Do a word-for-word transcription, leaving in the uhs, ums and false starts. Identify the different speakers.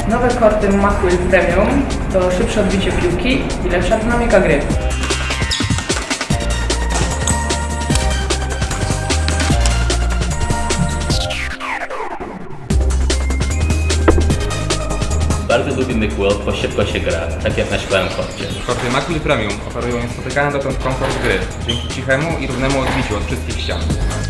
Speaker 1: Nowe korty Macquill Premium to szybsze odbicie piłki i lepsza dynamika gry.
Speaker 2: Bardzo lubię Macquill, bo szybko się gra, tak jak na szklałem korcie.
Speaker 3: Korty Macquill Premium oferują niespotykany dotąd komfort gry, dzięki cichemu i równemu odbiciu od wszystkich ścian.